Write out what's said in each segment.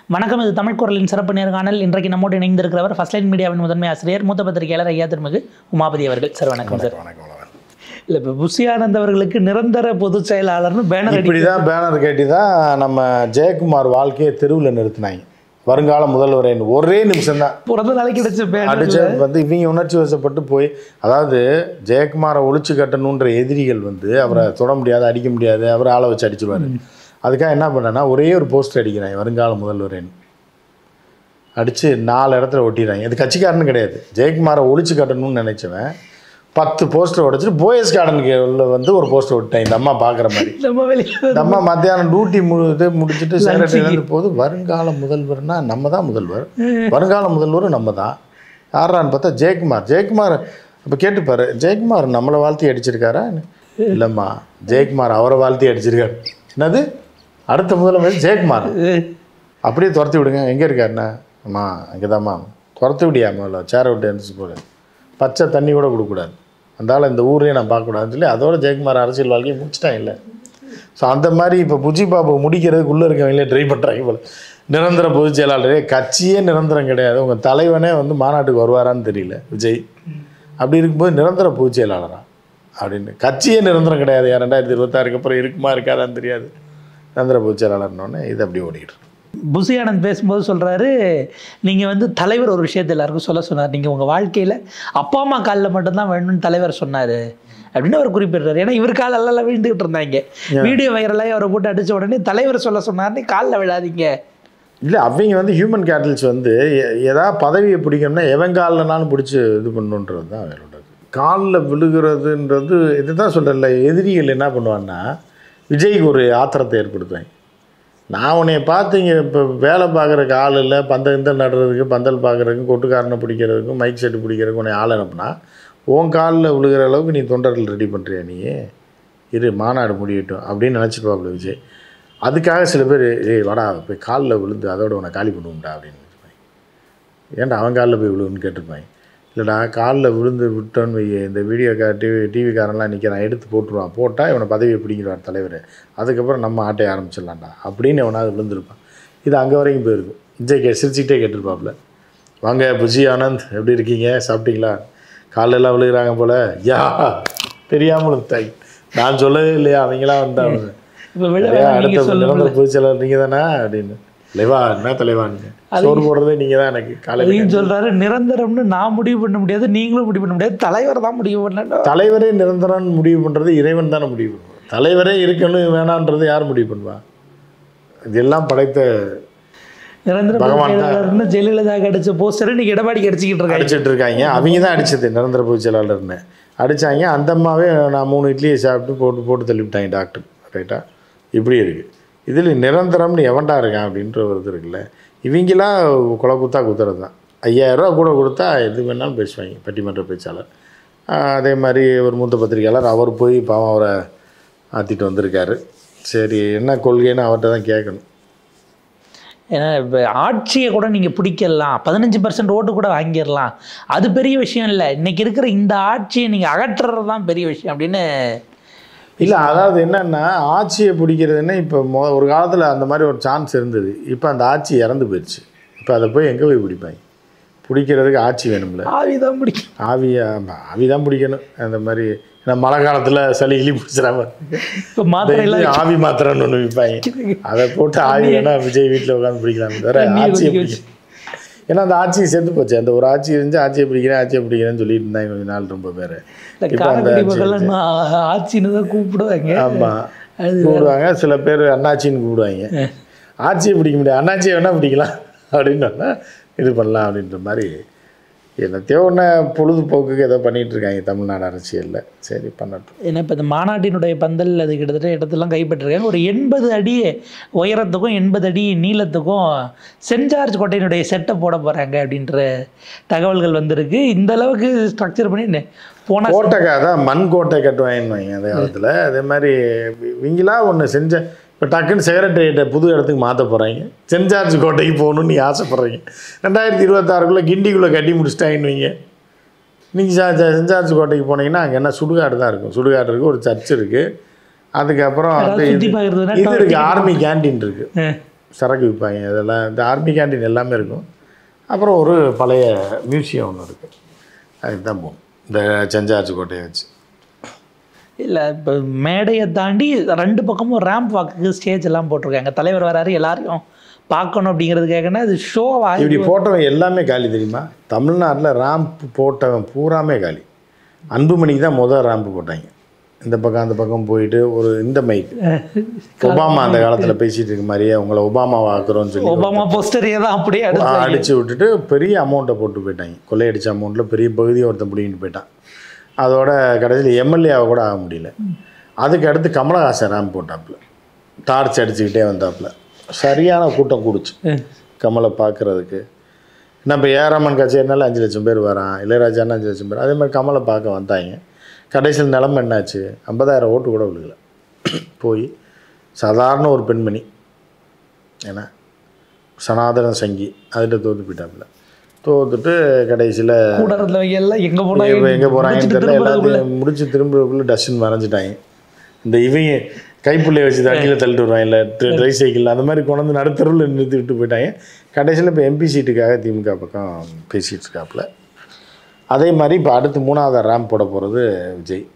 வணக்கம். இது தமிழ் குரலின் சிறப்பு நேர்காணல். இன்றைக்கு நம்மோடு இணைந்திருக்கிறவர் ஃபர்ஸ்ட் லைன் மீடியாவின் முதன்மை ஆசிரியர் மூத்த பத்திரிகையாளர் ஐயா திருமிகு உமாபதி அவர்கள். சார் வணக்கம். சார் இல்லை, இப்போ புஷி ஆனந்த் அவர்களுக்கு நிரந்தர பொதுச் செயலாளர்னு பேனர் இப்படி தான் பேனர் கேட்டி தான் நம்ம ஜெயக்குமார் வாழ்க்கையை தெருவில் நிறுத்தினாங்க. வருங்கால முதல்வரை ஒரே நிமிஷம் தான் பிறந்த நாளைக்கு கிடைச்ச அடிச்சு இவங்க உணர்ச்சி வசப்பட்டு போய், அதாவது ஜெயக்குமாரை ஒழிச்சு கட்டணுன்ற எதிரிகள் அவரை தொட முடியாது, அடிக்க முடியாது, அவரை ஆளை வச்சு அடிச்சுருவார். அதுக்காக என்ன பண்ணேன்னா ஒரே ஒரு போஸ்டர் அடிக்கிறாங்க, வருங்கால முதல்வரேன்னு அடித்து 4 இடத்துல ஒட்டிடுறாங்க. இது கட்சிக்காரன்னு கிடையாது, ஜெயக்குமாரை ஒழிச்சு கட்டணும்னு நினைச்சவன் 10 போஸ்டர் உடைச்சிட்டு போயஸ் கார்டனுக்கு உள்ள ஒரு போஸ்டர் விட்டாங்க. இந்த அம்மா பார்க்குற மாதிரி. இந்த அம்மா மத்தியானம் டியூட்டி முடிச்சுட்டு சேரட்டு போது வருங்கால முதல்வர்னா நம்ம தான் முதல்வர், வருங்கால முதல்வரும் நம்ம தான். யாரான்னு பார்த்தா ஜெயக்குமார். இப்போ கேட்டுப்பாரு, ஜெயக்குமார் நம்மளை வாழ்த்தி அடிச்சிருக்காரா? இல்லைம்மா, ஜெயக்குமார் அவரை வாழ்த்தி அடிச்சிருக்காரு. என்னது அடுத்த முதல்வர் ஜெயக்குமார்? அப்படியே துரத்தி விடுங்க. எங்கே இருக்காருண்ணா? அம்மா அங்கே தான்மா. துரத்தி விடியா முதல்ல, சேரை விட்டு எழுந்துச்சு போடு, பச்சை தண்ணி கூட கொடுக்கக்கூடாது, அந்தால இந்த ஊரையே நான் பார்க்கக்கூடாதுன்னு சொல்லி அதோட ஜெயக்குமார் அரசியல் வாழ்க்கையை முடிச்சிட்டாங்க. இல்லை, ஸோ அந்த மாதிரி இப்போ புஜி பாபு முடிக்கிறதுக்குள்ளே இருக்கவங்களே ட்ரை பண்ணுறாங்க போல. நிரந்தர பொதுச் செயலாளரே, கட்சியே நிரந்தரம் கிடையாது, உங்கள் தலைவனே மாநாட்டுக்கு வருவாரான்னு தெரியல விஜய். அப்படி இருக்கும்போது நிரந்தர பொதுச் செயலாளரா அப்படின்னு, கட்சியே நிரந்தரம் கிடையாது, 2026 அப்புறம் இருக்குமா இருக்காதான்னு தெரியாது, நிரந்தர பொதுச் செயலாளர்னோடனே இது அப்படி ஓடிக்கிட்டு. புஷி ஆனந்த் பேசும்போது சொல்கிறாரு, நீங்கள் தலைவர் ஒரு விஷயத்தை எல்லாருக்கும் சொன்னார், நீங்கள் உங்கள் வாழ்க்கையில் அப்பா அம்மா காலில் மட்டும்தான் வேணும்னு தலைவர் சொன்னார் அப்படின்னு அவர் குறிப்பிடுறாரு. ஏன்னா இவர் காலெல்லாம் விழுந்துக்கிட்டு இருந்தாங்க. வீடியோ வைரலாகி அவரை போட்டு அடித்த உடனே தலைவர் சொன்னார்னு காலில் விழாதீங்க. இல்லை, அவங்க ஹியூமன் கேட்டல்ஸ் ஏதாவது பதவியை பிடிக்கணும்னா எவன் காலில்னாலும் பிடிச்சி இது பண்ணுன்றது தான் அவங்களோட. காலில் விழுகிறதுன்றது இதுதான் சொல்கிறேன்ல, எதிரிகள் என்ன பண்ணுவான்னா விஜய்க்கு ஒரு ஆத்திரத்தை ஏற்படுத்துவாங்க. நான் உன்னைய பார்த்து இங்கே இப்போ வேலை பார்க்குறதுக்கு ஆள் இல்லை, பந்தல் நடுறதுக்கு, பந்தல் பார்க்குறதுக்கு, கொட்டுக்காரனை பிடிக்கிறதுக்கும், மைக் செட்டு பிடிக்கிறதுக்கு உன்னை ஆள் அனுப்புனா உன் காலில் விழுகிற அளவுக்கு நீ தொண்டர்கள் ரெடி பண்ணுறியா? நீ இரு மாநாடு முடியட்டும் அப்படின்னு நினச்சிட்டு விஜய். அதுக்காக சில பேர் வாடா போய் காலில் விழுந்து அதோட உன்னை காலி பண்ணுவோம்டா அப்படின்னு நினச்சிப்பாங்க. ஏன்டா அவன் காலில் போய் விழுவுன்னு கேட்டிருப்பாங்க. இல்லைடா, காலில் விழுந்து விட்டோன்னு இந்த வீடியோ டிவிக்காரன்லாம் நிற்கிறான், எடுத்து போட்டுருவான், போட்டால் இவனை பதவியை பிடிக்கிறார் தலைவர், அதுக்கப்புறம் நம்ம ஆட்டையை ஆரம்பிச்சிடலாம்டா அப்படின்னு எவனாவது விழுந்திருப்பான். இது அங்கே வரைக்கும் போயிருக்கும். விஜய் சிரிச்சுக்கிட்டே கேட்டிருப்பாப்புல, வாங்க புஷி ஆனந்த் எப்படி இருக்கீங்க, சாப்பிட்டீங்களா, காலெல்லாம் விழுகிறாங்க போல், யா தெரியாமல் தாய் நான் சொல்லவே இல்லையா, அவங்களாம் வந்தாங்க அடுத்த நிரந்தர பொதுச் செயலாளர் நீங்கள் தானே அப்படின்னு. தலைவா என்ன தலைவா, நீங்கள் சோறு போடுறதே நீங்கள் தான் எனக்கு காலையில் சொல்கிறாரு. நிரந்தரம்னு நான் முடிவு பண்ண முடியாது, நீங்களும் முடிவு பண்ண முடியாது, தலைவர் தான் முடிவு பண்ண. தலைவரே நிரந்தரம் முடிவு பண்ணுறது இறைவன் தானே முடிவு பண்ணுவான். தலைவரே இருக்கணும் வேணான்றது யார் முடிவு பண்ணுவா? இதெல்லாம் படைத்த நிரந்தர பகவான். ஜெயலலிதா அடிச்ச போஸ்டர் இன்னைக்கு எடப்பாடி அடிச்சுட்டு இருக்காங்க. அவங்க தான் அடிச்சது நிரந்தர பொதுச் செயலாளர்னு அடித்தாங்க. அந்த அம்மாவே நான் 3 இட்லியை சாப்பிட்டு போட்டு தள்ளிவிட்டாங்க டாக்டர். ரைட்டா, இப்படி இருக்குது. இதில் நிரந்தரம்னு எவன்டா இருக்கான் அப்படின்ற ஒரு இது இருக்குல்ல. இவங்களாம் கொலை குத்தா குத்துறது தான். 5000 ரூபா கூட கொடுத்தா எது வேணாலும் பேசுவாங்க பட்டிமன்ற பேச்சாளர். அதே மாதிரி ஒரு மூத்த பத்திரிகையாளர், அவர் போய் பாவம் அவரை ஆற்றிட்டு வந்திருக்காரு. சரி என்ன கொள்கைன்னு அவர்கிட்ட தான் கேட்கணும். ஏன்னா இப்போ ஆட்சியை கூட நீங்கள் பிடிக்கலாம், 15% ஓட்டு கூட வாங்கிடலாம், அது பெரிய விஷயம் இல்லை, இன்றைக்கி இருக்கிற இந்த ஆட்சியை நீங்கள் அகற்றுறது தான் பெரிய விஷயம் அப்படின்னு. இல்லை, அதாவது என்னென்னா ஆட்சியை பிடிக்கிறதுன்னா இப்போ ஒரு காலத்தில் அந்த மாதிரி ஒரு சான்ஸ் இருந்தது. இப்போ அந்த ஆட்சி இறந்து போயிடுச்சு. இப்போ அதை போய் எங்கே போய் பிடிப்பாங்க? பிடிக்கிறதுக்கு ஆட்சி வேணும்ல. ஆவி தான் பிடிக்கும். ஆவி தான் பிடிக்கணும். அந்த மாதிரி ஏன்னா மழை காலத்தில் சளி கிளி பிடிச்சிடாம இப்போ மாத்திரை ஆவி மாத்திரைன்னு ஒன்று விற்பாங்க. அதை போட்டு ஆவி வேணால் விஜய் வீட்டில் உட்காந்து பிடிக்கலாம், வேறு ஆட்சியை பிடிக்கும். ஏன்னா அந்த ஆட்சியை செத்து போச்சு. அந்த ஒரு ஆட்சி இருந்துச்சு, ஆட்சியை பிடிக்கிறேன்னு சொல்லிட்டு இருந்தாங்க கொஞ்ச நாள் ரொம்ப பேர். இப்போ அந்த ஆட்சின்னு தான் கூப்பிடுவாங்க. ஆமாம், கூப்பிடுவாங்க. சில பேர் அண்ணாச்சின்னு கூப்பிடுவாங்க. ஆட்சியை பிடிக்க முடியாது, அண்ணாச்சியை வேணால் பிடிக்கலாம் அப்படின்னு இது பண்ணலாம் அப்படின்ற மாதிரி என்னத்தையோ ஒன்று பொழுதுபோக்குக்கு ஏதோ பண்ணிகிட்டு இருக்காங்க தமிழ்நாடு அரசியலில். சரி பண்ணட்டும். ஏன்னா இப்போ இந்த மாநாட்டினுடைய பந்தல் அது கிட்டத்தட்ட இடத்தெல்லாம் கைப்பற்றிருக்காங்க. ஒரு 80 அடி உயரத்துக்கும் 80 அடி நீளத்துக்கும் சென்ட் ஜார்ஜ் கோட்டையினுடைய செட்டை போட போகிறாங்க அப்படின்ற தகவல்கள் வந்திருக்கு. இந்த அளவுக்கு ஸ்ட்ரக்சர் பண்ணி போன கோட்டை தான் மண் கோட்டை கட்டுவாங்கன்னு அந்த காலத்தில். அதே மாதிரி இவங்களா ஒன்று செஞ்ச இப்போ டக்குன்னு செக்ரட்டரியேட்டை புது இடத்துக்கு மாற்ற போகிறாங்க. சென்ட் ஜார்ஜ் கோட்டைக்கு போகணுன்னு நீ ஆசைப்பட்றீங்க. 2026 கிண்டிக்குள்ளே கட்டி முடிச்சிட்டாங்கன்னு வைங்க. நீங்கள் சென்ட் ஜார்ஜ் கோட்டைக்கு போனீங்கன்னா அங்கே என்ன சுடுகாடு தான் இருக்கும். சுடுகாடு இருக்குது, ஒரு சர்ச் இருக்குது, அதுக்கப்புறம் இது இருக்குது, ஆர்மி கேன்டீன் இருக்குது. சரக்கு விற்பாங்க, இதெல்லாம் இந்த ஆர்மி கேண்டீன் எல்லாமே இருக்கும். அப்புறம் ஒரு பழைய மியூசியம் ஒன்று இருக்குது, அதுக்கு தான் போகணும் இந்த செஞ்சார்ஜ் கோட்டையை வச்சு. இல்லை இப்போ மேடையை தாண்டி 2 பக்கமும் ரேம்ப் வாக்கு ஸ்டேஜ் எல்லாம் போட்டிருக்காங்க. தலைவர் வராரு, எல்லாரையும் பார்க்கணும் அப்படிங்கிறதுக்காகனா அது ஷோவாக இப்படி போட்டவன் எல்லாமே காலி தெரியுமா? தமிழ்நாட்டில் ரேம்ப் போட்டவன் பூராமே காலி. அன்புமணிக்கு தான் முதல் ரேம்ப் போட்டாங்க. இந்த பக்கம் அந்த பக்கம் போயிட்டு ஒரு இந்த மைக் ஒபாமா அந்த காலத்தில் பேசிகிட்டு இருக்க மாதிரியே உங்களை ஒபாமாவை ஆக்குறோன்னு சொல்லி ஒபாமா போஸ்டரையே தான் அப்படியே அடித்து விட்டுட்டு பெரிய அமௌண்ட்டை போட்டு போயிட்டாங்க. கொள்ளையடிச்ச அமௌண்ட்டில் பெரிய பகுதியை ஒருத்தன் பிடிங்கிட்டு போயிட்டான். அதோட கடைசியில் எம்எல்ஏவை கூட ஆக முடியல. அதுக்கு அடுத்து கமலஹாசன் ரேம்ப் போட்டாப்புல, டார்ச் அடிச்சுக்கிட்டே வந்தாப்புல. சரியான கூட்டம் கூடுச்சு கமலை பார்க்குறதுக்கு. நம்ம ஏஆர்ரஹ்மான் கச்சேரினால 5 லட்சம் பேர் வரான், இளையராஜானா 5 லட்சம் பேர். அதே மாதிரி கமலை பார்க்க வந்தாங்க. கடைசியில் நிலமை என்னாச்சு? 50,000 ஓட்டு கூட விழுகலை. போய் சாதாரண ஒரு பெண்மணி, ஏன்னா சனாதன சங்கி, அதில் தோற்று போயிட்டாப்புல. தோத்துட்டு கடைசியில் எங்கே போகிறாங்கன்னு தெரியல. எல்லாத்தையும் முடிச்சு திரும்பக்குள்ளே டஸ்ட்பின் வரைஞ்சிட்டாங்க. இந்த இவங்க கைப்புள்ளையை வச்சு தண்ணியில் தள்ளிட்டு வருவாங்க, இல்லை ட்ரை சைக்கிள் அந்த மாதிரி கொண்டு வந்து நடுத்தருவில் நிறுத்தி விட்டு போயிட்டாங்க. கடைசியில் இப்போ எம்பி சீட்டுக்காக திமுக பக்கம் பேசிகிட்டு இருக்காப்புல. அதே மாதிரி இப்போ அடுத்து 3வது ரேம்ப் போட போகிறது விஜய்.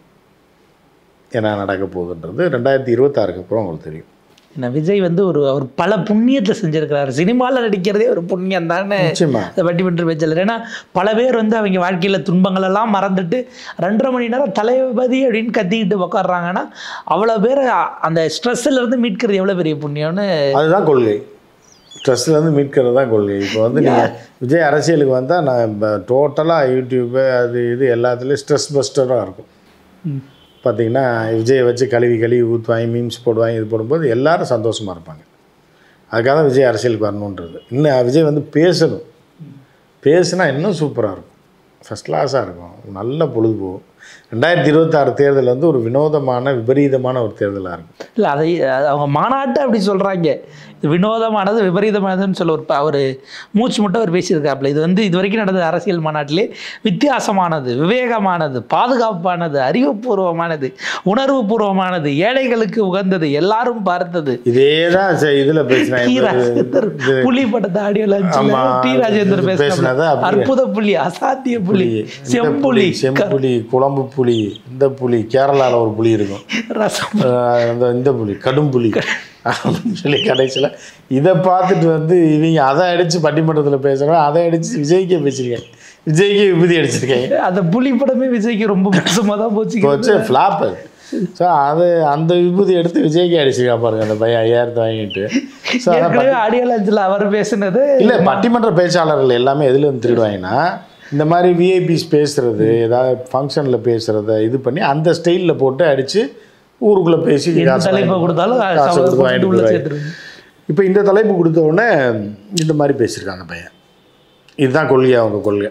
என்ன நடக்க போகுதுன்றது 2026க்கு அப்புறம் உங்களுக்கு தெரியும். ஏன்னா விஜய் வந்து அவர் பல புண்ணியத்தை செஞ்சுருக்கிறாரு. சினிமாவில் நடிக்கிறதே ஒரு புண்ணியம் தானே பட்டிமன்ற பேச்சல். ஏன்னா பல பேர் வந்து அவங்க வாழ்க்கையில் துன்பங்களெல்லாம் மறந்துட்டு 2.5 மணி நேரம் தளபதி அப்படின்னு கத்திக்கிட்டு உட்காடுறாங்கன்னா அவ்வளோ பேர் அந்த ஸ்ட்ரெஸ்ஸிலேருந்து மீட்கிறது எவ்வளோ பெரிய புண்ணியம்னு. அதுதான் கொள்கை. ஸ்ட்ரெஸ்லேருந்து மீட்கிறது தான் கொள்கை. இப்போ வந்து நீங்கள் விஜய் அரசியலுக்கு வந்தால் நான் இப்போ டோட்டலாக யூடியூப்பு அது இது எல்லாத்துலேயும் ஸ்ட்ரெஸ் பஸ்டராக இருக்கும். பார்த்திங்கன்னா விஜயை வச்சு கழுவி ஊற்றுவாங்க, மீம்ஸ் போடுவாங்க. இது போடும்போது எல்லோரும் சந்தோஷமாக இருப்பாங்க. அதுக்காக தான் விஜய் அரசியலுக்கு வரணுன்றது. இன்னும் விஜய் வந்து பேசணும், பேசுனா இன்னும் சூப்பராக இருக்கும், ஃபஸ்ட் கிளாஸாக இருக்கும், நல்ல பொழுதுபோகும். 2026 தேர்தல் வந்து ஒரு வினோதமான விபரீதமான ஒரு தேர்தலாக இருக்கும். இல்லை அதை அவங்க மாநாட்டை அப்படி சொல்கிறாங்க, இது வினோதமானது விபரீதமானதுன்னு சொல்ல ஒரு மூச்சு மட்டும் அவர் பேசியிருக்காப்புல. இது வந்து இது வரைக்கும் நடந்த அரசியல் மாநாட்டிலே வித்தியாசமானது, விவேகமானது, பாதுகாப்பானது, அறிவுபூர்வமானது, உணர்வுபூர்வமானது, ஏழைகளுக்கு உகந்தது, எல்லாரும் பார்த்தது. இதே தான் இதில் பேசினாங்க. புலி படத்தை ஆடியோவில் டி ராஜேந்தர் பேசினது அற்புத புலி, அசாத்திய புலி, செம்புலி, செம்புலி, குழம்பு புலி, இந்த புலி, கேரளாவில் ஒரு புலி இருக்கும், ரசம், இந்த புலி கடும் புலி அப்படின்னு சொல்லி கடைசியில் இதை பார்த்துட்டு வந்து இவங்க அதை அடித்து பட்டிமன்றத்தில் பேசுகிறோம், அதை அடித்து விஜய்க்கே பேசியிருக்காங்க, விஜய்க்கே விபூதி அடிச்சிருக்காங்க. அந்த புலி படமே விஜய்க்கு ரொம்ப மோசமாக தான் போச்சு, ஃப்ளாப். ஸோ அது அந்த விபூதி எடுத்து விஜய்க்கே அடிச்சிருக்கா பாருங்க அந்த பையன் 5000 வாங்கிட்டு. ஸோ ஆடியோ லான்ச்சில் அவர் பேசுனது இல்லை, பட்டிமன்ற பேச்சாளர்கள் எல்லாமே எதில் வந்து திருடுவாங்கன்னா இந்த மாதிரி விஐபிஸ் பேசுகிறது, ஏதாவது ஃபங்க்ஷனில் பேசுகிறத இது பண்ணி அந்த ஸ்டைலில் போட்டு அடித்து ஊருக்குள்ளே பேசி தலைப்பை கொடுத்தாலும் காசு கொடுத்து வாங்கிட்டு போயிடுவாங்க. இப்போ இந்த தலைப்பு கொடுத்த உடனே இந்த மாதிரி பேசியிருக்காங்க பையன். இதுதான் கொள்கை, அவங்க கொள்கை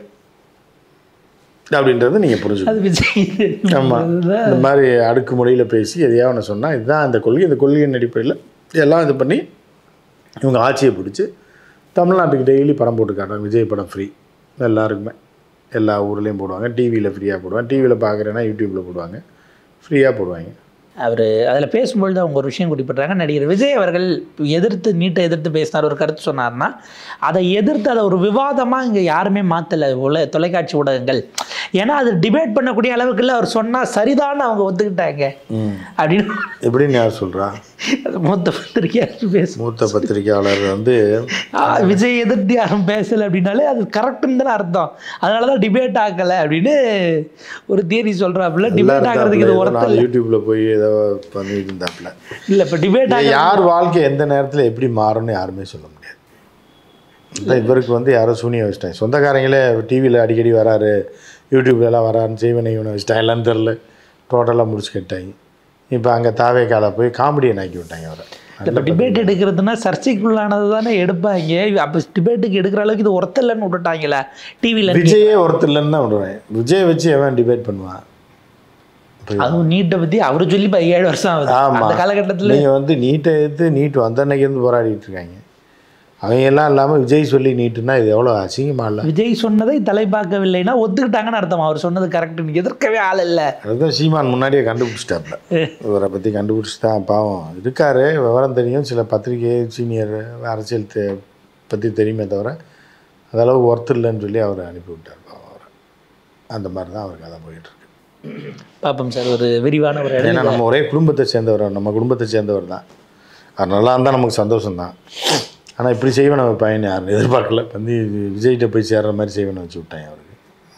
அப்படின்றது நீங்கள் புரிஞ்சுக்கணும். ஆமாம், இந்த மாதிரி அடுக்குமுறையில் பேசி எதையாவது ஒன்று சொன்னால் இதுதான் அந்த கொள்கை. இந்த கொள்கையின் அடிப்படையில் எல்லாம் இது பண்ணி இவங்க ஆட்சியை பிடிச்சி தமிழ்நாட்டுக்கு டெய்லி படம் போட்டு காட்டுறாங்க. விஜய் படம் ஃப்ரீ எல்லாருக்குமே, எல்லா ஊர்லேயும் போடுவாங்க. டிவியில் ஃப்ரீயாக போடுவாங்க, டிவியில் பார்க்குறேன்னா யூடியூப்பில் போடுவாங்க, ஃப்ரீயாக போடுவாங்க. அவர் அதில் பேசும்பொழுது அவங்க ஒரு விஷயம் குறிப்பிட்றாங்க. நடிகர் விஜய் அவர்கள் நீட்டை எதிர்த்து பேசினார், ஒரு கருத்து சொன்னார்னா அதை எதிர்த்து அதை ஒரு விவாதமாக இங்கே யாருமே மாற்றலை தொலைக்காட்சி ஊடகங்கள். ஏன்னா அது டிபேட் பண்ணக்கூடிய அளவுக்கு இல்லை, அவர் சொன்னால் சரிதான்னு அவங்க ஒத்துக்கிட்டாங்க அப்படின்னு. எப்படின்னு யார் சொல்கிறா? மூத்த பத்திரிகையாளர் மூத்த பத்திரிகையாளர் வந்து விஜய் எதிர்த்து யாரும் பேசலை அப்படின்னாலே அது கரெக்டுன்னு தானே அர்த்தம். அதனால தான் டிபேட் ஆகலை அப்படின்னு ஒரு தியரி சொல்கிறாப்புல. டிபேட் ஆகிறதுக்கு இது ஒருத்தர் யூடியூப்பில் போய் ஏதோ பண்ணிட்டு இருந்தாப்புல. இல்லை, இப்போ டிபேட் யார் வாழ்க்கை எந்த நேரத்தில் எப்படி மாறும்னு யாருமே சொல்ல முடியாது. இவருக்கு வந்து யாரோ சூனியை வச்சிட்டாங்க. சொந்தக்காரங்களே டிவியில் அடிக்கடி வராரு, யூடியூப்லலாம் வராருன்னு செய்வனை இவனை வச்சுட்டாங்க, எல்லாம் தெரில, டோட்டலாக முடிச்சு கட்டாங்க. இப்போ அங்கே தாவேக்கால போய் காமெடியன் ஆக்கி விட்டாங்க அவரை. இப்போ டிபேட் எடுக்கிறதுனா சர்ச்சைக்குள்ளானது தானே எடுப்பாங்க. அப்போ டிபேட்டுக்கு எடுக்கிற அளவுக்கு இது ஒருத்தர் இல்லைன்னு விட்டுட்டாங்களா டிவியில்? விஜயே ஒருத்தர் இல்லைன்னு தான் விடுவேன். விஜய் வச்சு எவன் டிபேட் பண்ணுவான்? அதுவும் நீட்டை பற்றி அவர் சொல்லி இப்போ 7 வருஷம் ஆகுது. ஆமாம், அந்த காலகட்டத்தில் நீங்கள் வந்து நீட்டை எடுத்து நீட் வந்த அன்னைக்கு இருந்து போராடிட்டு இருக்காங்க. அவங்க எல்லாம் இல்லாமல் விஜய் சொல்லி நீட்டுனா இது எவ்வளோ அசிங்கமாக இல்லை? விஜய் சொன்னதை தலை பார்க்கவில்லைன்னா ஒத்துக்கிட்டாங்கன்னு அர்த்தம். அவர் சொன்னது கரெக்டுன்னு எதிர்க்கவே ஆள் இல்லை. அதுதான் சீமான் முன்னாடியே கண்டுபிடிச்சிட்டாப்ல. இவரை பற்றி கண்டுபிடிச்சிட்டான். பாவம் இருக்காரு, விவரம் தெரியும், சில பத்திரிகை சீனியர் அரசியல் பற்றி தெரியுமே தவிர அதளவு ஒர்த் இல்லைன்னு சொல்லி அவரை அனுப்பி விட்டார். பாவம் அவரை. அந்த மாதிரி தான் அவருக்கு கதை போயிட்டுருக்கு. பார்ப்போம் சார் ஒரு விரிவான ஒரு ஏன்னா நம்ம ஒரே குடும்பத்தை சேர்ந்தவர், நம்ம குடும்பத்தை சேர்ந்தவர் தான். அது நல்லா இருந்தால் நமக்கு சந்தோஷம்தான். ஆனால் இப்படி செய்வனை வைப்பாயின்னு யாரும் எதிர்பார்க்கல. வந்து விஜய்கிட்ட போய் சேர்ற மாதிரி செய்வனை வச்சு விட்டாங்க அவருக்கு.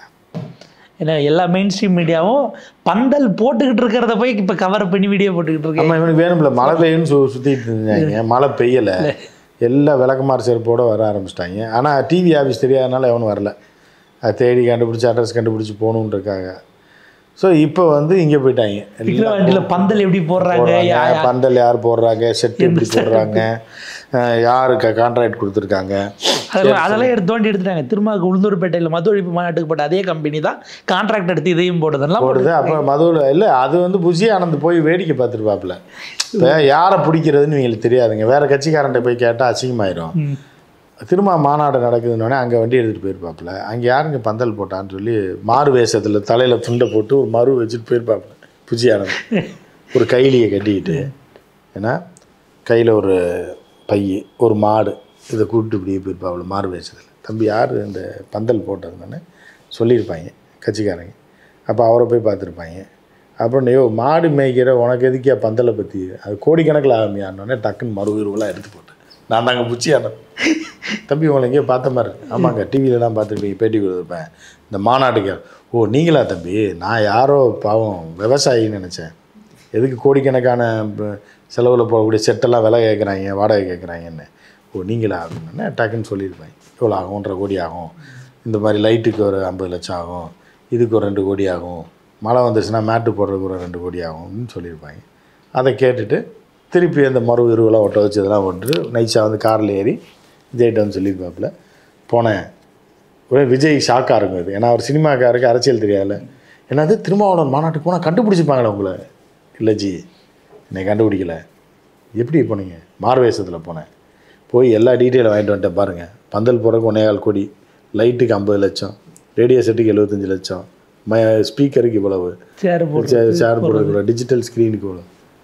ஏன்னா எல்லா மெயின் ஸ்ட்ரீம் மீடியாவும் பந்தல் போட்டுக்கிட்டு இருக்கிறத போய் இப்போ கவர் பண்ணி வீடியோ போட்டுக்கிட்டு இருக்கு. நம்ம இவனுக்கு வேணும்ல, மழை பெய்யுன்னு சுற்றிட்டு இருந்தாங்க, மழை பெய்யலை, எல்லாம் விளக்குமாறு செருப்போடு வர ஆரம்பிச்சிட்டாங்க. ஆனால் டிவி ஆஃபீஸ் தெரியாதனால எவனும் வரல. அதை தேடி கண்டுபிடிச்சி அட்ரஸ் கண்டுபிடிச்சி போகணுன்றக்காக. ஸோ இப்போ வந்து இங்கே போயிட்டாங்க. வண்டியில் பந்தல் எப்படி போடுறாங்க, பந்தல் யார் போடுறாங்க, செட் எப்படி போடுறாங்க, யாருக்கு கான்ட்ராக்ட் கொடுத்துருக்காங்க, அதெல்லாம் தோண்டி எடுத்துட்டாங்க. திரும்ப உளுந்தூர்பேட்டையில் மது ஒழிப்பு மாநாட்டுக்கு போட்ட அதே கம்பெனி தான் கான்ட்ராக்ட் எடுத்து இதையும் போடுறதெல்லாம் போடுது. அப்போ மதுவில் இல்லை, அது வந்து புஜி ஆனந்த் போய் வேடிக்கை பார்த்துருப்பாப்புல. இப்போ யாரை பிடிக்கிறதுன்னு இவங்களுக்கு தெரியாதுங்க. வேறு கட்சிக்காரன்ட்ட போய் கேட்டால் அசிங்கமாயிரும். திரும்ப மாநாடு நடக்குதுன்னொடனே அங்கே வண்டி எடுத்துகிட்டு போயிருப்பாப்புல. அங்கே யாருங்க பந்தல் போட்டான்னு சொல்லி மாறு வேஷத்தில் தலையில் துண்டை போட்டு ஒரு மறு வச்சுட்டு போயிருப்பாப்புல புஜி ஆனந்த். ஒரு கைலியை கட்டிக்கிட்டு, ஏன்னா கையில் ஒரு பை, ஒரு மாடு, இதை கூப்பிட்டு இப்படியே போயிருப்பாப்புல மாறு வேஷத்தில். தம்பி யார் இந்த பந்தல் போட்டதுன்னு சொல்லியிருப்பாங்க கட்சிக்காரங்க. அப்போ அவரை போய் பார்த்துருப்பாங்க. அப்புறம் ஐயோ மாடு மேய்க்கிற உனக்கு எதுக்கியா பந்தலை பற்றி, அது கோடிக்கணக்கில் ஆகுமையானோடனே டக்குன்னு மறு உருவெல்லாம் எடுத்து போட்டேன். நான் தாங்க புச்சியானேன். தம்பி உங்களை எங்கேயோ பார்த்த மாதிரி இருக்கு. ஆமாங்க, டிவியிலலாம் பார்த்துருப்பீங்க, பேட்டி கொடுத்துருப்பேன் இந்த மாநாட்டுக்கு. ஓ நீங்களா தம்பி? நான் யாரோ பாவம் விவசாயின்னு நினச்சேன். எதுக்கு கோடிக்கணக்கான செலவில் போகக்கூடிய செட்டெல்லாம் விலை கேட்குறாங்க, வாடகை கேட்குறாங்கன்னு. ஓ நீங்களா அப்படின்னு டக்குன்னு சொல்லியிருப்பேன். இவ்வளோ ஆகும், 1.5 கோடி ஆகும், இந்த மாதிரி லைட்டுக்கு ஒரு 50 லட்சம் ஆகும், இதுக்கு ஒரு 2 கோடி ஆகும், மழை வந்துருச்சுன்னா மேட்டு போடுறதுக்கு ஒரு 2 கோடி ஆகும் அப்படின்னு சொல்லியிருப்பாங்க. அதை கேட்டுட்டு திருப்பி அந்த மறு இருவெல்லாம் ஒட்ட வச்சு இதெல்லாம் போட்டு நைஸாக வந்து காரில் ஏறி விஜய்கிட்ட வந்து சொல்லியிருப்பாப்புல. போனேன். ஒரே விஜய் ஷாக்காக இருக்கும் இது. ஏன்னா அவர் சினிமாக்காருக்கு அரசியல் தெரியாதுல்ல. என்னது திருமாவளவன் மாநாட்டுக்கு போனால் கண்டுபிடிச்சிப்பாங்களே உங்களை? இல்லை ஜி, என்னை கண்டுபிடிக்கல. எப்படி போனீங்க? மார்வேஷத்தில் போனேன். போய் எல்லா டீட்டெயிலும் வாங்கிட்டு வந்துட்டேன் பாருங்கள். பந்தல் போகிறதுக்கு 1.25 கோடி, லைட்டுக்கு 50 லட்சம், ரேடியோ செட்டுக்கு 75 லட்சம், ஸ்பீக்கருக்கு இவ்வளவு, சேர் போடுறதுக்கு, டிஜிட்டல் ஸ்க்ரீனுக்கு இவ்வளோ.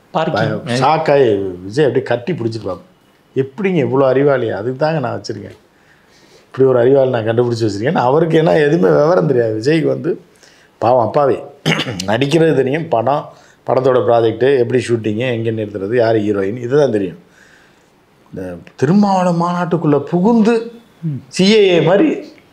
ஷாக்காய் விஜய் அப்படியே கட்டி பிடிச்சிருப்பாங்க. எப்படிங்க இவ்வளோ அறிவாளி? அதுக்கு தாங்க நான் வச்சுருக்கேன், இப்படி ஒரு அறிவாளி நான் கண்டுபிடிச்சி வச்சுருக்கேன். அவருக்கு ஏன்னா எதுவுமே விவரம் தெரியாது. விஜய்க்கு வந்து பாவம் அப்பாவே நடிக்கிறது தெரியும், படத்தோட ப்ராஜெக்ட்டு, எப்படி ஷூட்டிங்கு, எங்கே நிறுத்துறது, யார் ஹீரோயின், இதுதான் தெரியும். இந்த திருமாவளவன் மாநாட்டுக்குள்ளே புகுந்து சிஏஏ மாதிரி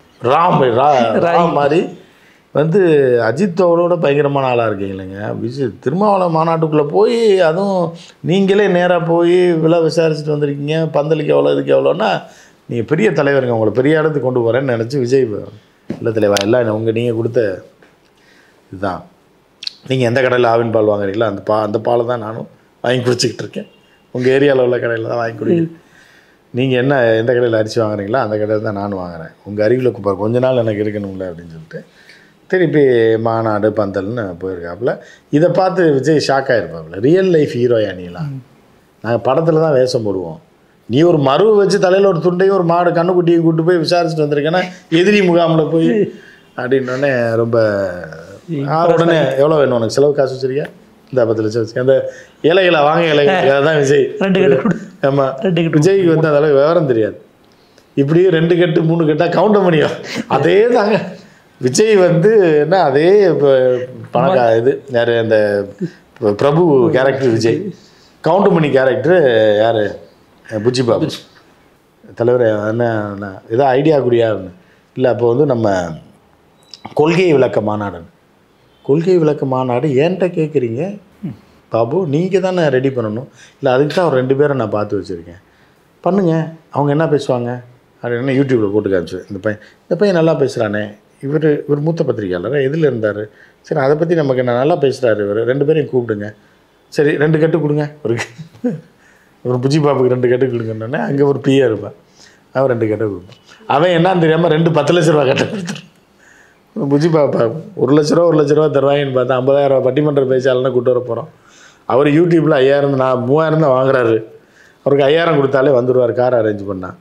ராம் மாதிரி வந்து அஜித்தோட பயங்கரமான ஆளாக இருக்கீங்க இல்லைங்க. திருமாவளவன் மாநாட்டுக்குள்ளே போய், அதுவும் நீங்களே நேராக போய் விலை விசாரிச்சுட்டு வந்திருக்கீங்க. பந்தலுக்கு எவ்வளோ, இதுக்கு எவ்வளோன்னா நீங்கள் பெரிய தலைவருங்க, உங்களை பெரிய இடத்துக்கு கொண்டு போகிறேன்னு நினச்சி விஜய் இல்லை தலைவா, எல்லாம் நீங்கள் கொடுத்த இதுதான். நீங்கள் எந்த கடையில் ஆவின் பால் வாங்குறீங்களோ அந்த பாலை தான் நானும் வாங்கி குடிச்சிக்கிட்டு இருக்கேன். உங்கள் ஏரியாவில் உள்ள கடையில் தான் வாங்கி குடிக்கிறேன். நீங்கள் எந்த கடையில் அரிசி வாங்குறீங்களோ அந்த கடையில் தான் நானும் வாங்குகிறேன். உங்கள் அறிவில் கொஞ்ச நாள் எனக்கு இருக்கணும்ல அப்படின்னு சொல்லிட்டு திருப்பி மாநாடு பந்தல்னு போயிருக்காப்புல. இதை பார்த்து விஜய் ஷாக்காக இருப்பாப்புல. ரியல் லைஃப் ஹீரோயா நீலாம்? நாங்கள் படத்தில் தான் வேஷம் போடுவோம், நீ ஒரு மருவை வச்சு தலையில் ஒரு துண்டையும் ஒரு மாடு கண்ணுக்குட்டியும் கூப்பிட்டு போய் விசாரிச்சுட்டு வந்திருக்கேன்னா எதிரி முகாமில் போய் அப்படின்னோடனே ரொம்ப உடனே எவ்வளோ வேணும் உனக்கு, செலவு காசு வச்சுருக்கியா, இந்த 10 லட்சம் வச்சுருக்கேன், அந்த இலைகளை வாங்க இலைகளை தான் விஜய். ஆமாம், விஜய்க்கு வந்து அதெல்லாம் விவரம் தெரியாது. இப்படியே 2 கட்டு 3 கட்டாக கவுண்ட் பண்ணியும். அதே தாங்க விஜய் வந்து என்ன, அதே பணக்கா இது யார், அந்த பிரபு கேரக்டர் விஜய், கவுண்ட் பண்ணி கேரக்டரு யார், புஜி பாபு தலைவர். என்ன ஏதோ ஐடியா கூடியா இல்லை. அப்போ வந்து நம்ம கொள்கை விளக்க மாநாடு ஏன்ட்ட கேட்குறீங்க பாபு, நீங்கள் தானே ரெடி பண்ணணும். இல்லை அதுக்கு தான் ஒரு 2 பேரை நான் பார்த்து வச்சுருக்கேன், பண்ணுங்க, அவங்க என்ன பேசுவாங்க அப்படின்னு யூடியூப்பில் போட்டு காமிச்சு. இந்த பையன் நல்லா பேசுகிறானே, இவர் மூத்த பத்திரிக்கையாளர், எதில் இருந்தார், சரி அதை பற்றி நமக்கு என்ன நல்லா பேசுகிறாரு இவர், 2 பேரையும் கூப்பிடுங்க, சரி 2 கட்டு கொடுங்க, ஒரு புஜி பாப்புக்கு 2 கட்டு கொடுங்கன்னொன்னே அங்கே ஒரு பிஏ இருப்பான், அவன் 2 கட்டை கொடுப்பான். அவன் என்னன்னு தெரியாமல் 2 10 லட்ச ரூபா கட்ட கொடுத்துருவான். புஜி பாப்பா 1 லட்ச ரூபா தருவாங்கன்னு பார்த்தா 50,000 ரூபா பட்டிமன்ற பேச்சாளர்னா கூட்டு வர போகிறோம். அவர் யூடியூப்பில் 5,000 நான் 3,000 தான் வாங்குறாரு. அவருக்கு 5,000 கொடுத்தாலே வந்துடுவார், கார் அரேஞ்ச் பண்ணால்.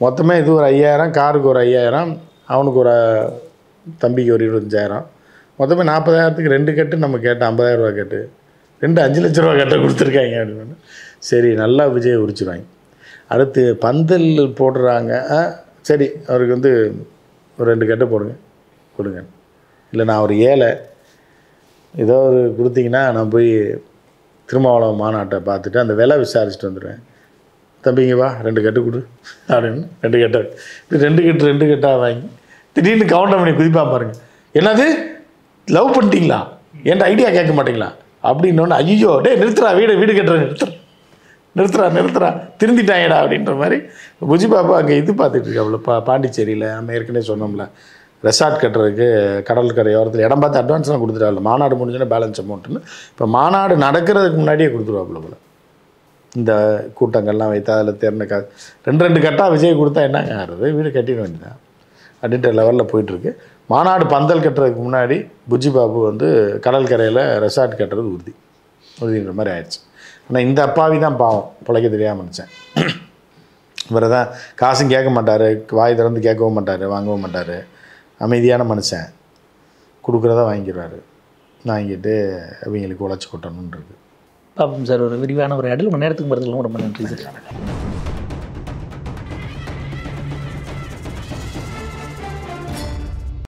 மொத்தமே இது ஒரு 5000, காருக்கு ஒரு 5000, அவனுக்கு ஒரு தம்பிக்கு ஒரு 25,000, மொத்தமே 40,000க்கு 2 கட்டு நம்ம கேட்டோம். 50,000 ரூபா கேட்டு 2 5 லட்ச ரூபா கட்ட கொடுத்துருக்காங்க அப்படின்னு. சரி நல்லா விஜய் உரிச்சிருவாங்க. அடுத்து பந்தல் போடுறாங்க. சரி அவருக்கு வந்து ஒரு 2 கட்டு போடுங்க கொடுங்க. இல்லை நான் ஒரு ஏழை, ஏதோ ஒரு கொடுத்தீங்கன்னா நான் போய் திருமாவளவன் மாநாட்டை பார்த்துட்டு அந்த விலை விசாரிச்சுட்டு வந்துடுவேன். தம்பிங்க வா 2 கட்டு கொடு அப்படின்னு 2 கட்டை இது 2 கட்டாக வாங்கி திடீர்னு கவுண்டர் பண்ணி குதிப்பா பாருங்க. என்னது லவ் பண்ணிட்டீங்களா, என்கிட்ட ஐடியா கேட்க மாட்டீங்களா அப்படின்னோடனே ஐயோ டே நிறுத்துறா, வீடு கட்டுற நிறுத்துறா திருந்திட்டாங்கடா அப்படின்ற மாதிரி புஜி பாப்பா அங்கே இது பார்த்துட்டு இருக்காப்புல பாண்டிச்சேரியில். நம்ம ஏற்கனவே சொன்னோம்ல ரெசார்ட் கட்டுறதுக்கு கடற்கரையோரத்தில் இடம் பார்த்து அட்வான்ஸ்லாம் கொடுத்துட்டாப்புல. மாநாடு முடிஞ்சோன்னா பேலன்ஸ் அமௌண்ட்டுன்னு இப்போ மாநாடு நடக்கிறதுக்கு முன்னாடியே கொடுத்துருவாப்புல போல. இந்த கூட்டங்கள்லாம் வைத்து அதில் தேர்ந்த 2 கட்டாக விஜய் கொடுத்தா என்னங்க ஆறுது, வீடு கட்டிட வேண்டியதான் அப்படின்ற லெவலில் போயிட்டுருக்கு. மாநாடு பந்தல் கட்டுறதுக்கு முன்னாடி புஜி பாபு வந்து கடற்கரையில் ரெசார்ட் கட்டுறது உறுதின்ற மாதிரி ஆயிடுச்சு. ஆனால் இந்த அப்பாவி தான் பாவம், பிழைக்க தெரியாமல் நினச்சேன். இவரை தான் காசும் கேட்க மாட்டார், வாய் திறந்து கேட்கவும் மாட்டார், வாங்கவும் மாட்டார், அமைதியான மனுஷன். கொடுக்குறதா வாங்கிடுவார், வாங்கிட்டு அவங்களுக்கு உழைச்சி கொட்டணுன்றது. பாப்போம் சார். ஒரு விரிவான ஒரு இடல் மணி நேரத்துக்கு மருந்துகளும் ரொம்ப நன்றி சார்.